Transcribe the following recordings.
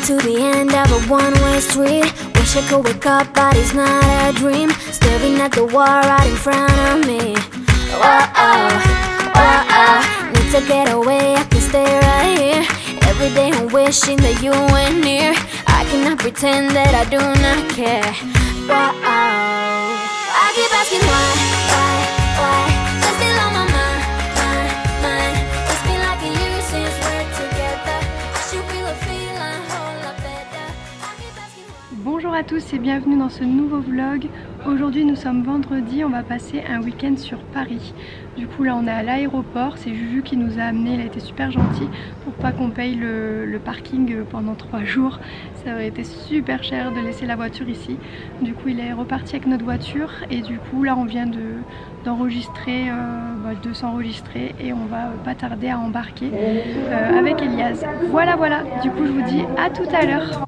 to the end of a one-way street. Wish I could wake up, but it's not a dream. Staring at the wall right in front of me. Need to get away, I can stay right here. Every day I'm wishing that you were near. I cannot pretend that I do not care. I keep asking why? You're still on my mind. It's been like a year since we're together. I should feel a feeling whole lot better. I keep asking why. Bonjour à tous et bienvenue dans ce nouveau vlog. Aujourd'hui nous sommes vendredi, on va passer un week-end sur Paris. Du coup là on est à l'aéroport, c'est Juju qui nous a amené, il a été super gentil pour pas qu'on paye le parking pendant 3 jours. Ça aurait été super cher de laisser la voiture ici. Du coup il est reparti avec notre voiture et du coup là on vient d'enregistrer, de s'enregistrer et on va pas tarder à embarquer avec Elias. Voilà, du coup je vous dis à tout à l'heure.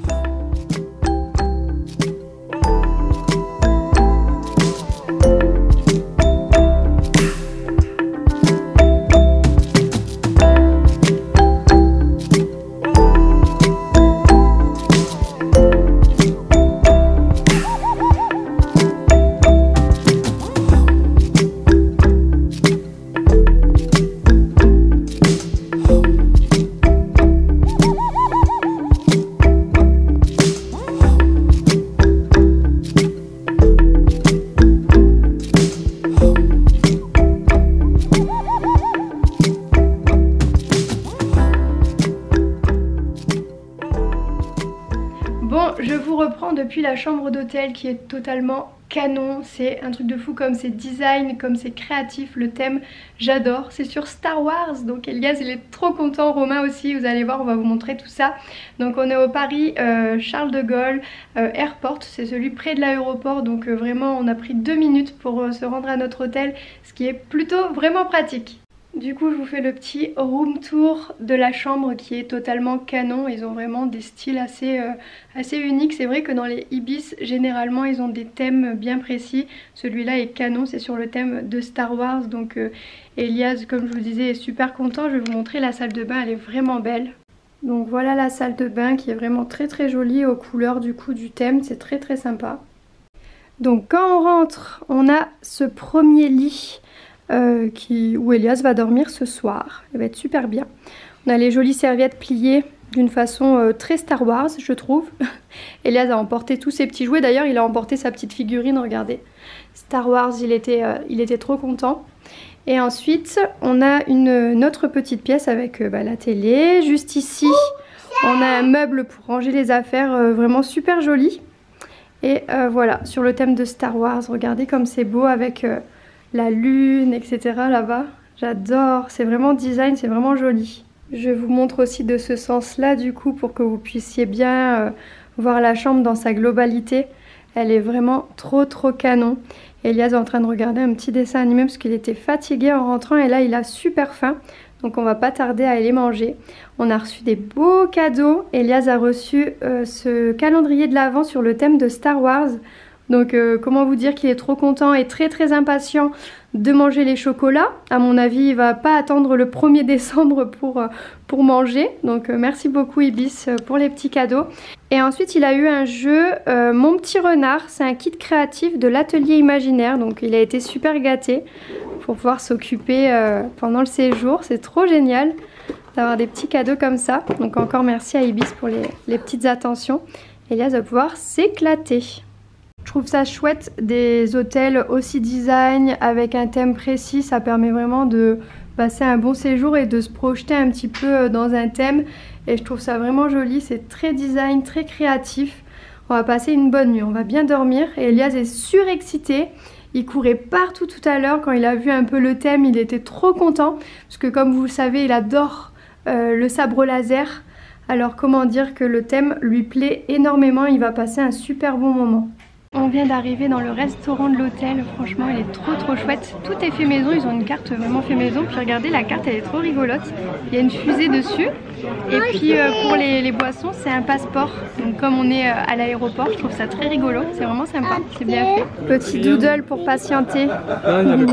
Bon, je vous reprends depuis la chambre d'hôtel qui est totalement canon. C'est un truc de fou comme c'est design, comme c'est créatif. Le thème, j'adore. C'est sur Star Wars, donc Elias il est trop content. Romain aussi, vous allez voir, on va vous montrer tout ça. Donc on est au Paris Charles de Gaulle Airport, c'est celui près de l'aéroport. Donc vraiment on a pris 2 minutes pour se rendre à notre hôtel, ce qui est plutôt vraiment pratique. Du coup je vous fais le petit room tour de la chambre qui est totalement canon. Ils ont vraiment des styles assez uniques. C'est vrai que dans les Ibis généralement ils ont des thèmes bien précis. Celui-là est canon, c'est sur le thème de Star Wars. Donc Elias, comme je vous disais, est super content. Je vais vous montrer la salle de bain, elle est vraiment belle. Donc voilà la salle de bain qui est vraiment très jolie aux couleurs du coup du thème. C'est très sympa. Donc quand on rentre, on a ce premier lit où Elias va dormir ce soir. Il va être super bien. On a les jolies serviettes pliées d'une façon très Star Wars, je trouve. Elias a emporté tous ses petits jouets. D'ailleurs, il a emporté sa petite figurine, regardez. Star Wars, il était trop content. Et ensuite, on a une autre petite pièce avec la télé. Juste ici, on a un meuble pour ranger les affaires vraiment super joli. Et voilà, sur le thème de Star Wars, regardez comme c'est beau avec la lune, etc. là-bas. J'adore, c'est vraiment design, c'est vraiment joli. Je vous montre aussi de ce sens-là du coup pour que vous puissiez bien voir la chambre dans sa globalité. Elle est vraiment trop canon. Elias est en train de regarder un petit dessin animé parce qu'il était fatigué en rentrant et là il a super faim. Donc on va pas tarder à aller manger. On a reçu des beaux cadeaux. Elias a reçu ce calendrier de l'Avent sur le thème de Star Wars. Donc comment vous dire qu'il est trop content et très impatient de manger les chocolats. À mon avis il va pas attendre le 1er décembre pour manger. Donc merci beaucoup Ibis pour les petits cadeaux. Et ensuite il a eu un jeu Mon Petit Renard. C'est un kit créatif de l'atelier imaginaire. Donc il a été super gâté pour pouvoir s'occuper pendant le séjour. C'est trop génial d'avoir des petits cadeaux comme ça. Donc encore merci à Ibis pour les petites attentions. Elias va pouvoir s'éclater. Je trouve ça chouette des hôtels aussi design avec un thème précis, ça permet vraiment de passer un bon séjour et de se projeter un petit peu dans un thème et je trouve ça vraiment joli, c'est très design, très créatif. On va passer une bonne nuit, on va bien dormir et Elias est surexcité. Il courait partout tout à l'heure quand il a vu un peu le thème, il était trop content parce que comme vous le savez, il adore le sabre laser. Alors comment dire que le thème lui plaît énormément, il va passer un super bon moment. On vient d'arriver dans le restaurant de l'hôtel, franchement il est trop chouette. Tout est fait maison, ils ont une carte vraiment fait maison. Puis regardez, la carte elle est trop rigolote. Il y a une fusée dessus. Et puis pour les boissons c'est un passeport. Donc comme on est à l'aéroport, je trouve ça très rigolo. C'est vraiment sympa, c'est bien fait. Petit doodle pour patienter. Non,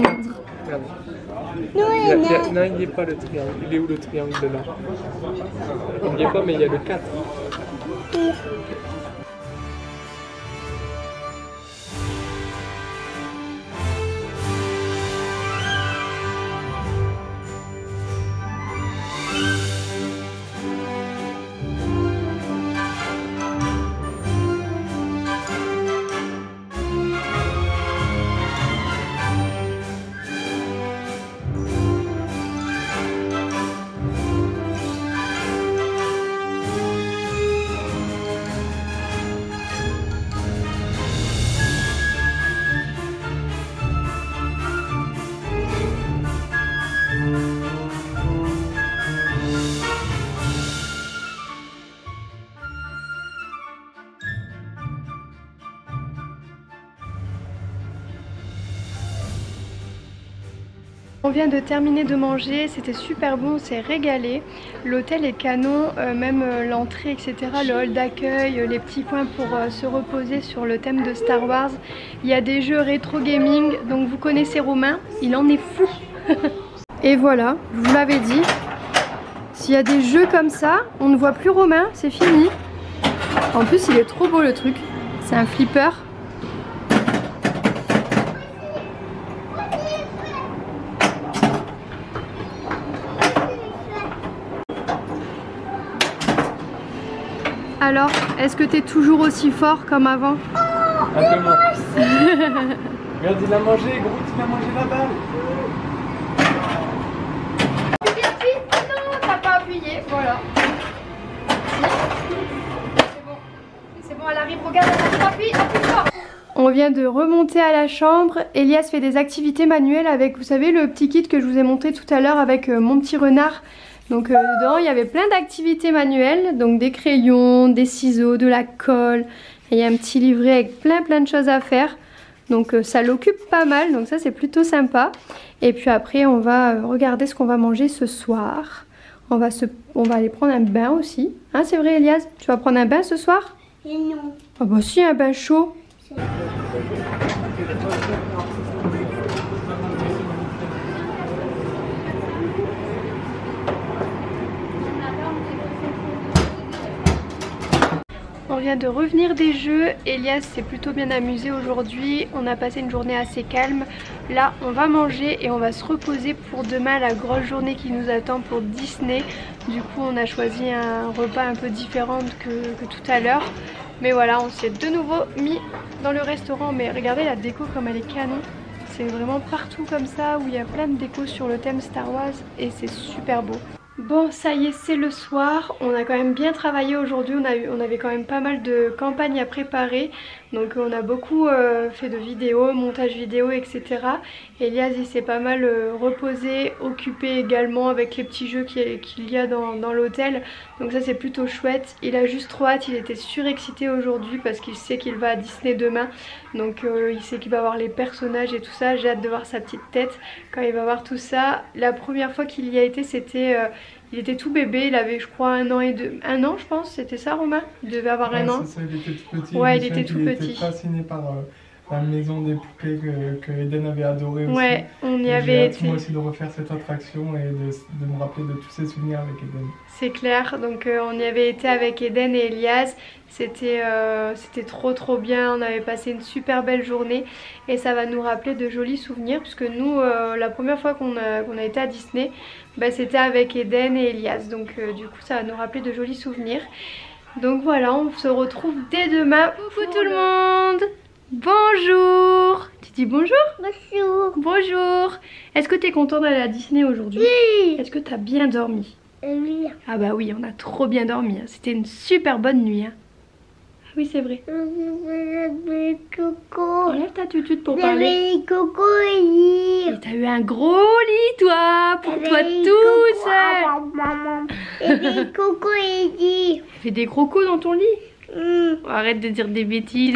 il n'y est pas le triangle. Il est où le triangle de là? Il n'y est pas, mais il y a le 4. On vient de terminer de manger, c'était super bon, on s'est régalé. L'hôtel est canon, même l'entrée, etc. Le hall d'accueil, les petits coins pour se reposer sur le thème de Star Wars. Il y a des jeux rétro gaming, donc vous connaissez Romain, il en est fou. Et voilà, je vous l'avais dit, s'il y a des jeux comme ça, on ne voit plus Romain, c'est fini. En plus il est trop beau le truc, c'est un flipper. Alors, est-ce que t'es toujours aussi fort comme avant? Un peu moins. Regarde, il a mangé, Groot, il a mangé la balle. Appuie. Non, t'as pas appuyé, voilà. C'est bon, elle arrive, regarde, appuie fort. On vient de remonter à la chambre. Elias fait des activités manuelles avec, vous savez, le petit kit que je vous ai montré tout à l'heure avec mon petit renard. Donc dedans il y avait plein d'activités manuelles, donc des crayons, des ciseaux, de la colle. Et il y a un petit livret avec plein de choses à faire. Donc ça l'occupe pas mal, donc ça c'est plutôt sympa. Et puis après on va regarder ce qu'on va manger ce soir. On va aller prendre un bain aussi. Hein, c'est vrai Elias? Tu vas prendre un bain ce soir? Non. Ah bah si, un bain chaud. On vient de revenir des jeux, Elias s'est plutôt bien amusé aujourd'hui, on a passé une journée assez calme. Là on va manger et on va se reposer pour demain, la grosse journée qui nous attend pour Disney. Du coup on a choisi un repas un peu différent que tout à l'heure. Mais voilà, on s'est de nouveau mis dans le restaurant, mais regardez la déco comme elle est canon. C'est vraiment partout comme ça où il y a plein de décos sur le thème Star Wars et c'est super beau. Bon, ça y est, c'est le soir. On a quand même bien travaillé aujourd'hui. On avait quand même pas mal de campagnes à préparer. Donc on a beaucoup fait de vidéos, montage vidéo, etc. Elias il s'est pas mal reposé, occupé également avec les petits jeux qu'il y a dans l'hôtel. Donc ça c'est plutôt chouette. Il a juste trop hâte, il était surexcité aujourd'hui parce qu'il sait qu'il va à Disney demain. Donc il sait qu'il va voir les personnages et tout ça. J'ai hâte de voir sa petite tête quand il va voir tout ça. La première fois qu'il y a été, c'était... il était tout bébé, il avait je crois 1 an et 2... 1 an je pense, c'était ça Romain? Il devait avoir 1 an. Ça, il était tout petit. Ouais, il était tout petit. Il était fasciné par la maison des poupées que Eden avait adoré aussi. Ouais, on y avait été. Moi aussi de refaire cette attraction et de me rappeler de tous ses souvenirs avec Eden. C'est clair, donc on y avait été avec Eden et Elias. C'était trop bien, on avait passé une super belle journée et ça va nous rappeler de jolis souvenirs puisque nous la première fois qu'on a été à Disney, bah, c'était avec Eden et Elias, donc du coup ça va nous rappeler de jolis souvenirs. Donc voilà, on se retrouve dès demain. Coucou tout le monde. Bonjour. Tu dis bonjour? Bonjour. Bonjour. Est-ce que tu es content d'aller à Disney aujourd'hui? Oui. Est-ce que tu as bien dormi? Oui. Ah bah oui, on a trop bien dormi, hein. C'était une super bonne nuit, hein. Ah oui c'est vrai. Coco. Enlève ta tutute pour parler. Coco et Et t'as eu un gros lit toi, pour toi tout seul. Et des coco et dit. Fais des crocos dans ton lit. Oh, arrête de dire des bêtises.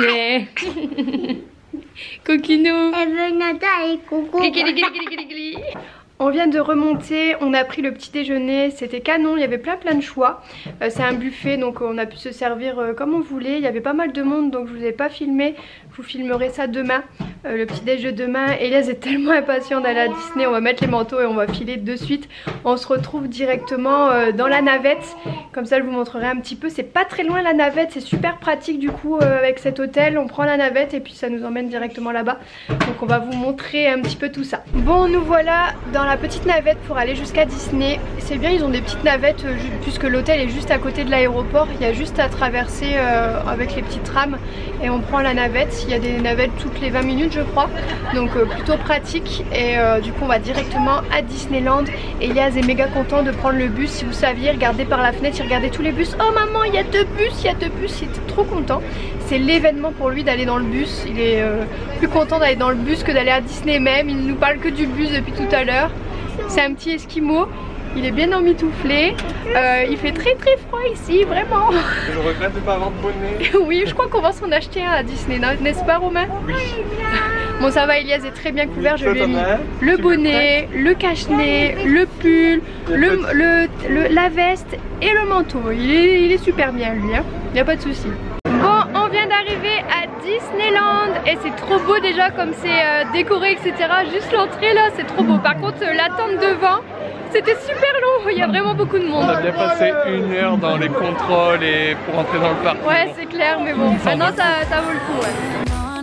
Coquinou. Et Venata et coco. On vient de remonter, on a pris le petit déjeuner, c'était canon, il y avait plein de choix. C'est un buffet donc on a pu se servir comme on voulait, il y avait pas mal de monde donc je vous ai pas filmé. Je vous filmerai ça demain, le petit déj de demain. Elias est tellement impatient d'aller à Disney, on va mettre les manteaux et on va filer de suite. On se retrouve directement dans la navette, comme ça je vous montrerai un petit peu. C'est pas très loin la navette, c'est super pratique du coup avec cet hôtel. On prend la navette et puis ça nous emmène directement là-bas. Donc on va vous montrer un petit peu tout ça. Bon, nous voilà dans la petite navette pour aller jusqu'à Disney. C'est bien, ils ont des petites navettes puisque l'hôtel est juste à côté de l'aéroport. Il y a juste à traverser avec les petites trams et on prend la navette. Il y a des navettes toutes les 20 minutes je crois, donc plutôt pratique. Et du coup on va directement à Disneyland. Elias est méga content de prendre le bus. Si vous saviez, regardez par la fenêtre, il regardait tous les bus. Oh maman, il y a 2 bus, il y a 2 bus. Il était trop content. C'est l'événement pour lui d'aller dans le bus. Il est plus content d'aller dans le bus que d'aller à Disney même. Il nous parle que du bus depuis tout à l'heure. C'est un petit esquimau. Il est bien emmitouflé. Il fait très très froid ici, vraiment. Je regrette de ne pas avoir de bonnet. Oui, je crois qu'on va s'en acheter un à Disney, n'est-ce pas Romain? Oui. Bon, ça va, Elias est très bien couvert. Je lui ai mis le Tu bonnet, le cache-nez, le pull, la veste et le manteau. Il est super bien lui, hein. Il n'y a pas de souci. Bon, on vient d'arriver à Disneyland et c'est trop beau déjà comme c'est décoré, etc. Juste l'entrée là, c'est trop beau. Par contre, l'attente devant, c'était super long, il y a vraiment beaucoup de monde. On a bien passé 1 heure dans les contrôles et pour entrer dans le parc. Ouais, c'est clair, mais bon, maintenant ça vaut le coup. Ouais.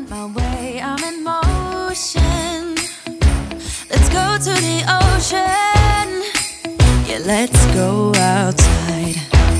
Let's go to the ocean. Yeah, let's go outside.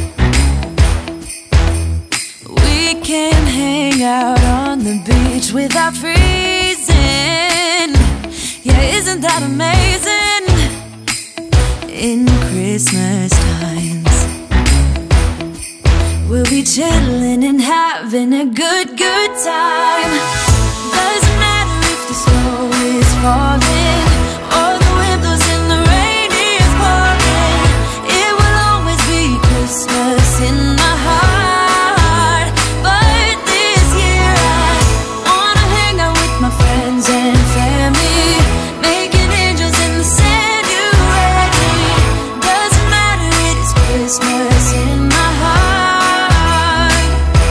We can hang out on the beach without freezing. Yeah, isn't that amazing? In Christmas times, we'll be chilling and having a good time. Doesn't matter if the snow is falling or the wind blows and the rain is pouring. It will always be Christmas in my heart. But this year I wanna hang out with my friends and family, making angels in the sand. You ready? Doesn't matter, it is Christmas in my heart.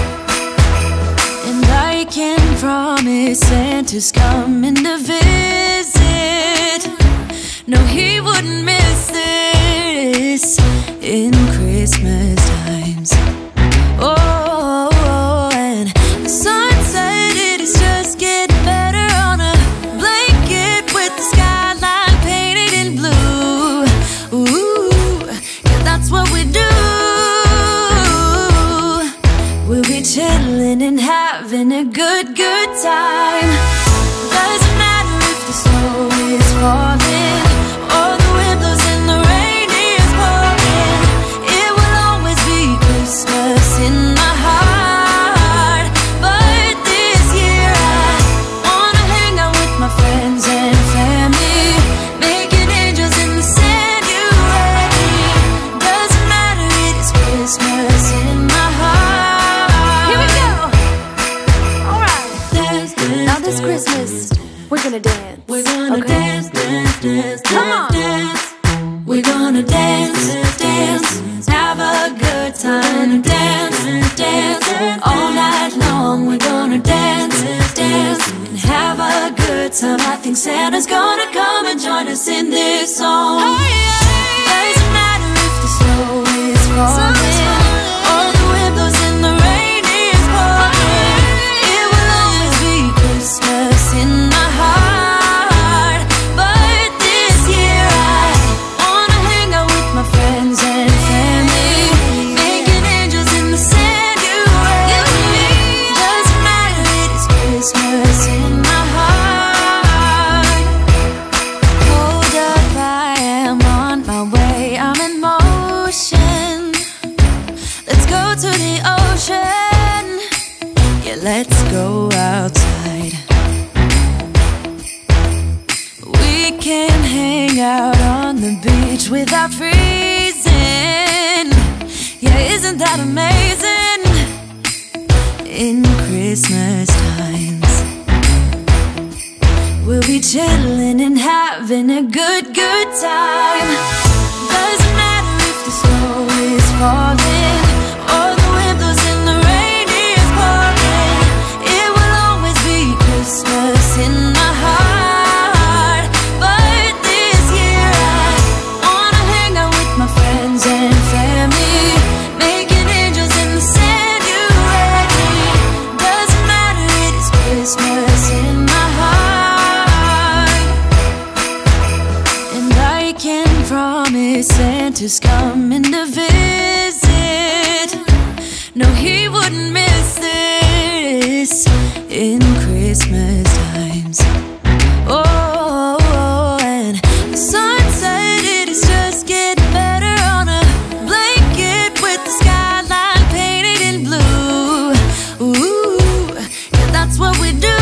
And I can promise Santa's coming to visit. No, he wouldn't miss this in Christmas times. Oh, and the sunset, it is just getting better on a blanket with the skyline painted in blue. Ooh, yeah, that's what we do. We'll be chilling and having a good time. Doesn't matter if the snow is falling or the wind blows and the rain is pouring. It will always be Christmas in my heart. But this year I wanna hang out with my friends and family, making angels in the sand. You ready? Doesn't matter, it is Christmas in my heart. Here we go. All right. Dance, dance, now this Christmas, we're gonna dance. We're gonna dance, dance, dance, come on, dance. We're gonna dance, dance, have a good time. Dance, dance, all night long. We're gonna dance, dance, and have a good time. I think Santa's gonna come and join us in this song. Doesn't matter if the snow is falling or the wind blows and the rain is pouring. It will always be Christmas in my heart. But this year I wanna hang out with my friends and family, making angels in the sand. You ready? Doesn't matter, it is Christmas in my heart. Hold up, I am on my way, I'm in motion. Let's go to the ocean. Yeah, let's go outside. We can hang out on the beach without freezing. Yeah, isn't that amazing? In Christmas times, we'll be chilling and having a good time. Doesn't matter if the snow is falling or the wind blows and the rain is pouring. It will always be promised Santa's coming to visit. No, he wouldn't miss this in Christmas times. Oh, and the sun said it is just getting better on a blanket with the skyline painted in blue. Ooh, yeah, that's what we do.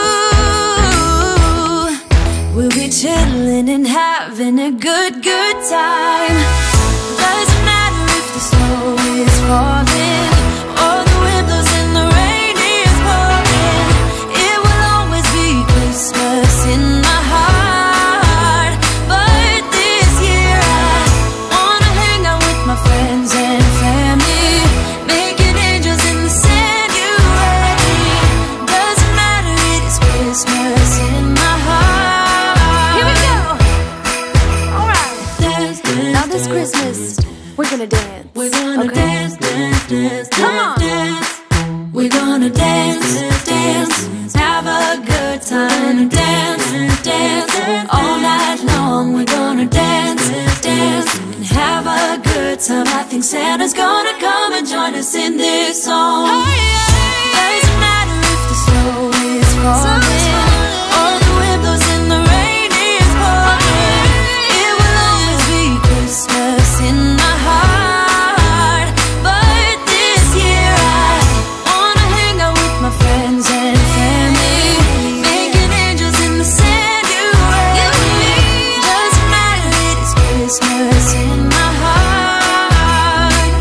We'll be chilling and having a good time. Doesn't matter if the snow is falling or the wind blows and the rain is pouring. It will always be Christmas in my heart. But this year I wanna hang out with my friends and family, making angels in the sand. You ready? Doesn't matter, it is Christmas in my heart. Here we go. All right. Dance, dance, now this Christmas we're gonna dance. We're gonna dance, dance, dance, come on, dance. We're gonna dance, dance, have a good time. Dance, dance, all night long. We're gonna dance, dance, and have a good time. I think Santa's gonna come and join us in this song. Doesn't matter if the snow is falling or the wind blows and the rain is pouring. It will always be Christmas in my heart. But this year I wanna hang out with my friends and family, making angels in the sand. You ready? Doesn't matter, it is Christmas in my heart.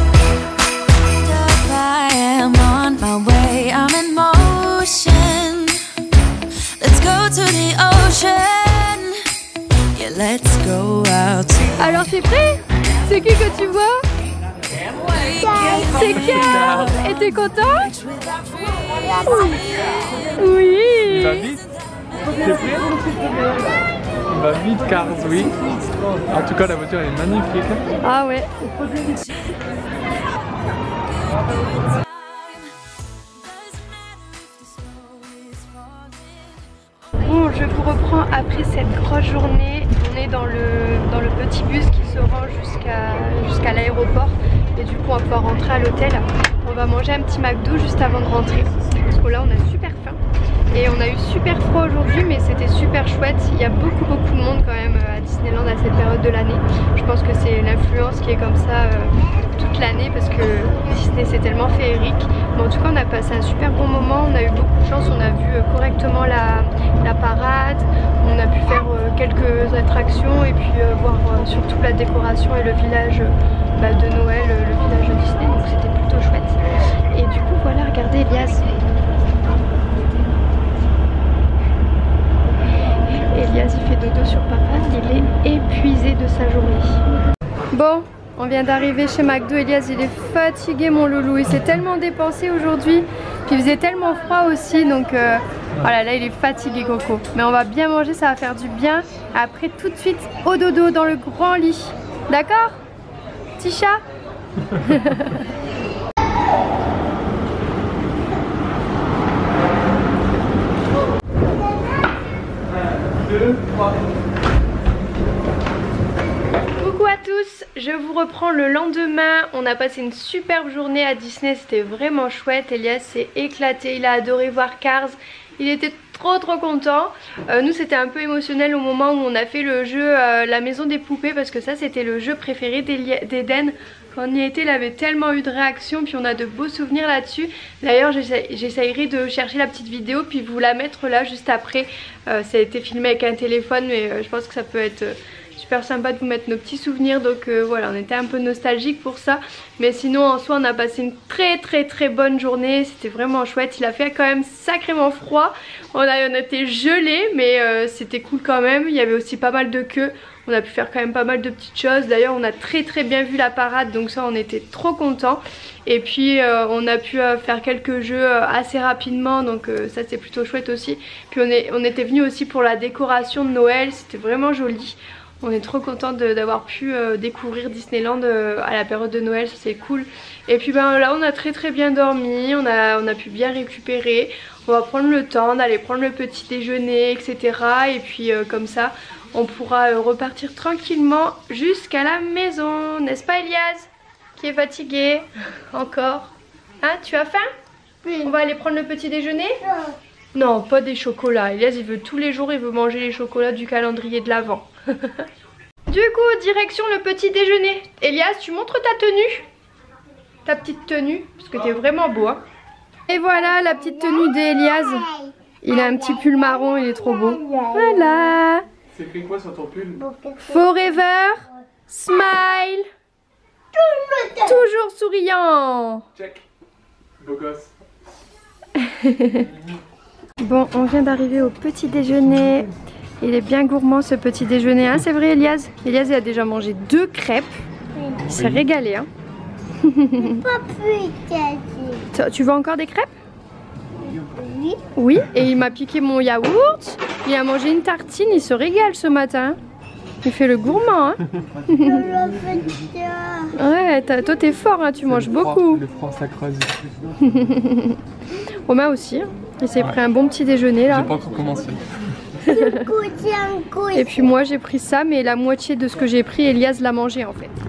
I am on my way, I'm in motion. Let's go to the ocean. Yeah, let's go out. Alors c'est prêt? C'est qui que tu vois? C'est Cars. Et t'es content? Oui. Il va vite. T'es prêt? Il va vite, Cars, oui. En tout cas, la voiture est magnifique. Ah ouais. Bon, je vous reprends après cette grosse journée. On est dans le petit bus qui se rend jusqu'à l'aéroport. Et du coup, on va pouvoir rentrer à l'hôtel. On va manger un petit McDo juste avant de rentrer. Parce que là, on a super faim. Et on a eu super froid aujourd'hui, mais c'était super chouette. Il y a beaucoup de monde quand même à Disneyland à cette période de l'année. Je pense que c'est l'influence qui est comme ça toute l'année parce que Disney c'est tellement féerique. Mais en tout cas, on a passé un super bon moment. On a eu beaucoup de chance. On a vu correctement la parade. On a pu faire quelques attractions et puis voir surtout la décoration et le village de Noël, le village de Disney. Donc c'était plutôt chouette. Et du coup, voilà, regardez Elias. Elias il fait dodo sur papa, il est épuisé de sa journée. Bon, on vient d'arriver chez McDo. Elias il est fatigué mon loulou, il s'est tellement dépensé aujourd'hui. Puis il faisait tellement froid aussi, donc voilà, là il est fatigué Coco. Mais on va bien manger, ça va faire du bien. Après tout de suite au dodo dans le grand lit. D'accord? Petit chat? 2, 3. Coucou à tous, je vous reprends le lendemain. On a passé une superbe journée à Disney, c'était vraiment chouette. Elias s'est éclaté, il a adoré voir Cars. Il était trop content. Nous c'était un peu émotionnel au moment où on a fait le jeu La Maison des Poupées, parce que ça c'était le jeu préféré d'Eden. Quand on y était, il avait tellement eu de réactions, puis on a de beaux souvenirs là-dessus. D'ailleurs j'essayerai de chercher la petite vidéo puis vous la mettre là juste après. Ça a été filmé avec un téléphone, mais je pense que ça peut être super sympa de vous mettre nos petits souvenirs. Donc voilà, on était un peu nostalgique pour ça. Mais sinon en soi on a passé une très bonne journée. C'était vraiment chouette. Il a fait quand même sacrément froid. On était gelés, mais c'était cool quand même. Il y avait aussi pas mal de queues. On a pu faire quand même pas mal de petites choses. D'ailleurs on a très bien vu la parade, donc ça on était trop contents. Et puis on a pu faire quelques jeux assez rapidement, donc ça c'est plutôt chouette aussi. Puis on était venus aussi pour la décoration de Noël, c'était vraiment joli. On est trop contents d'avoir pu découvrir Disneyland à la période de Noël, ça c'est cool. Et puis là on a très bien dormi, on a pu bien récupérer. On va prendre le temps d'aller prendre le petit déjeuner, etc. Et puis comme ça on pourra repartir tranquillement jusqu'à la maison. N'est-ce pas Elias? Qui est fatigué encore? Hein, tu as faim? Oui. On va aller prendre le petit déjeuner? Non, pas des chocolats. Elias il veut tous les jours, il veut manger les chocolats du calendrier de l'Avent. Du coup, direction le petit déjeuner. Elias, tu montres ta tenue? Ta petite tenue, parce que t'es vraiment beau. Hein. Et voilà la petite tenue d'Elias. Il a un petit pull marron, il est trop beau. Voilà. C'est écrit quoi sur ton pull? Forever smile. Toujours souriant. Check. Beau gosse. Bon, on vient d'arriver au petit déjeuner. Il est bien gourmand ce petit déjeuner, hein, c'est vrai Elias? Elias il a déjà mangé 2 crêpes. Il s'est régalé. Hein. Tu veux encore des crêpes? Oui. Oui, et il m'a piqué mon yaourt. Il a mangé une tartine, il se régale ce matin. Il fait le gourmand. Hein. Ouais, toi t'es fort, hein, tu manges beaucoup. Le froid ça creuse. Romain aussi, hein. Il s'est pris un bon petit déjeuner là. J'ai pas encore commencé. Et puis moi j'ai pris ça, mais la moitié de ce que j'ai pris, Elias l'a mangé en fait.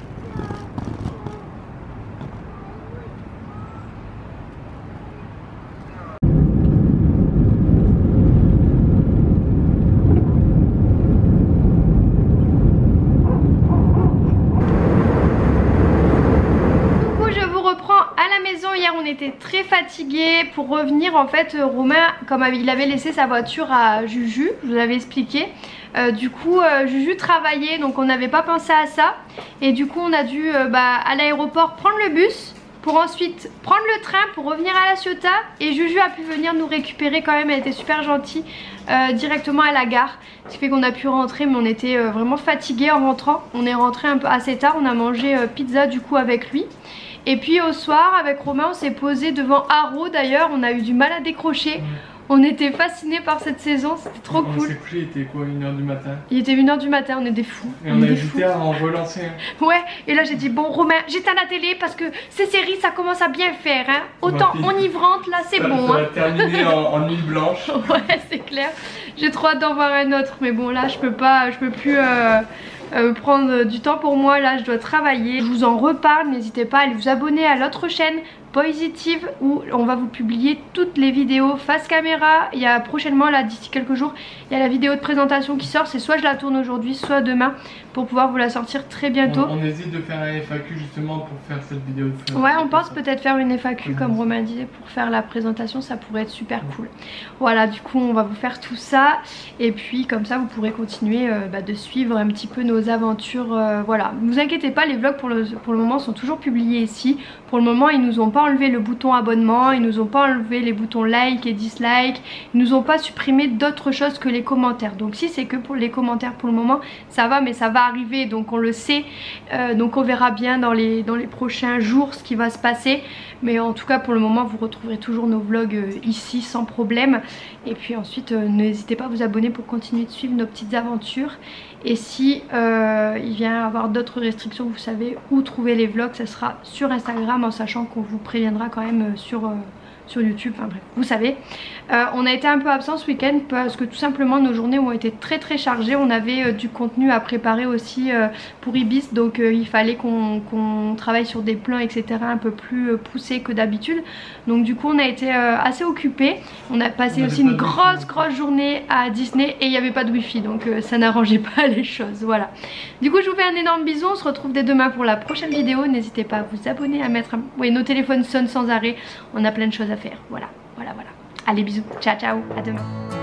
On était très fatigués. Pour revenir en fait, Romain, comme il avait laissé sa voiture à Juju, je vous l'avais expliqué, du coup Juju travaillait, donc on n'avait pas pensé à ça, et du coup on a dû à l'aéroport prendre le bus pour ensuite prendre le train pour revenir à La Ciotat, et Juju a pu venir nous récupérer quand même. Elle était super gentille, directement à la gare, ce qui fait qu'on a pu rentrer, mais on était vraiment fatigués en rentrant. On est rentré un peu assez tard, on a mangé pizza du coup avec lui. Et puis au soir avec Romain on s'est posé devant Arrow. D'ailleurs on a eu du mal à décrocher. On était fascinés par cette saison, c'était trop cool. On s'est couché, il était quoi, 1h du matin? Il était 1h du matin, on est des fous. Et on a hésité à en relancer. Ouais, et là j'ai dit bon Romain, j'éteins la télé parce que ces séries ça commence à bien faire. Hein. Autant enivrante là c'est bon. Ça va terminer en nuit blanche. Ouais c'est clair, j'ai trop hâte d'en voir un autre. Mais bon là je peux plus... prendre du temps pour moi, là je dois travailler. Je vous en reparle, n'hésitez pas à aller vous abonner à l'autre chaîne Positive où on va vous publier toutes les vidéos face caméra. Il y a prochainement là d'ici quelques jours, il y a la vidéo de présentation qui sort, c'est soit je la tourne aujourd'hui soit demain pour pouvoir vous la sortir très bientôt. On hésite de faire un FAQ justement pour faire cette vidéo de présentation. Ouais, on pense peut-être faire une FAQ comme Romain disait pour faire la présentation, ça pourrait être super cool. Voilà, du coup on va vous faire tout ça et puis comme ça vous pourrez continuer de suivre un petit peu nos aventures. Voilà, ne vous inquiétez pas, les vlogs pour le moment sont toujours publiés ici. Pour le moment ils nous ont pas enlevé le bouton abonnement, ils nous ont pas enlevé les boutons like et dislike, ils nous ont pas supprimé d'autres choses que les commentaires. Donc si c'est que pour les commentaires pour le moment ça va, mais ça va arriver, donc on le sait. Donc on verra bien dans les prochains jours ce qui va se passer. Mais en tout cas pour le moment vous retrouverez toujours nos vlogs ici sans problème. Et puis ensuite n'hésitez pas à vous abonner pour continuer de suivre nos petites aventures. Et si il vient avoir d'autres restrictions, vous savez où trouver les vlogs, ça sera sur Instagram, en sachant qu'on vous préviendra quand même sur YouTube, enfin bref, vous savez. On a été un peu absent ce week-end parce que tout simplement nos journées ont été très chargées. On avait du contenu à préparer aussi pour Ibis, donc il fallait qu'on travaille sur des plans etc un peu plus poussés que d'habitude. Donc du coup on a été assez occupés. On a passé aussi une grosse journée à Disney et il n'y avait pas de wifi, donc ça n'arrangeait pas les choses. Voilà, du coup je vous fais un énorme bisou. On se retrouve dès demain pour la prochaine vidéo. N'hésitez pas à vous abonner, à mettre oui, nos téléphones sonnent sans arrêt, on a plein de choses à faire. Voilà. Allez bisous, ciao à demain.